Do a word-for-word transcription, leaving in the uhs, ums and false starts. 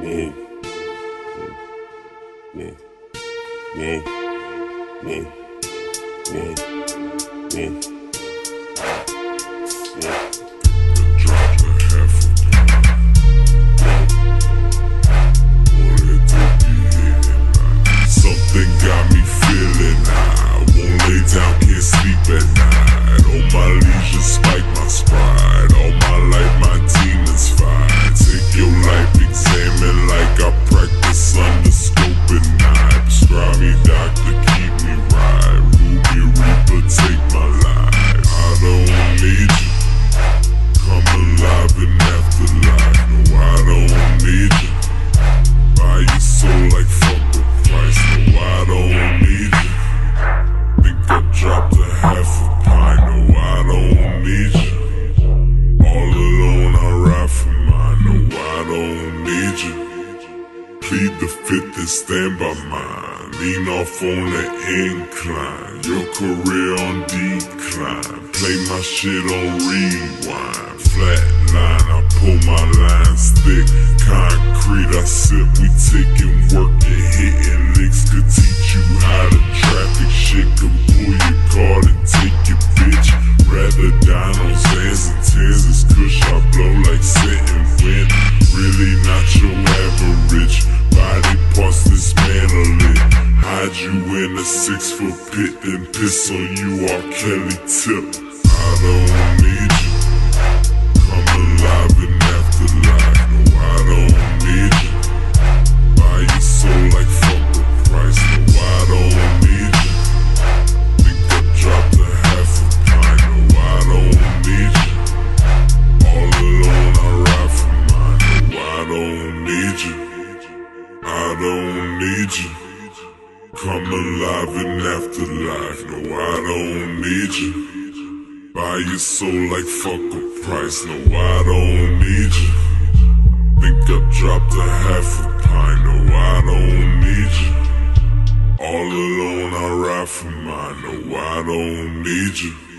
Yeah, yeah, yeah, yeah, yeah, yeah, yeah. Drop a half a pound. Wanted to be hitting like something got me feeling high. Won't lay down, can't sleep at night. On my leisure, spike my sprite. All my life, my demons fight. Take your life, examine like I practice under scope and knife. Prescribe me, doctor, keep me right. Ruby Reaper, take my life. I don't need you. Come alive in afterlife. No, I don't need you. Buy your soul like fuck a price. No, I don't need you. Think I dropped a half a pint. No, I don't need you. All alone I ride for mine. No, I don't need you. Plead the fifth and stand by mine. Lean off on the incline. Your career on decline. Play my shit on rewind. Flatline, I pull my lines thick. Concrete, I sip. We taking work and hitting licks. Could teach you how to traffic shit. Could pull your card and take your bitch. Rather dine on Zans and Tens. It's kush I blow like scent and wind. Really not your average. Body parts dismantling. Hide you in a six foot pit and piss on you, R. Kelly tip. I don't need you. Come alive in afterlife. No, I don't need you. Buy your soul like fuck a price. No, I don't need you. Think I dropped a half a pint. No, I don't need you. All alone I ride for mine. No, I don't need you. I don't need you. Come alive in afterlife. No, I don't need you. Buy your soul like fuck a price. No, I don't need you. Think I dropped a half a pint. No, I don't need you. All alone I ride for mine. No, I don't need you.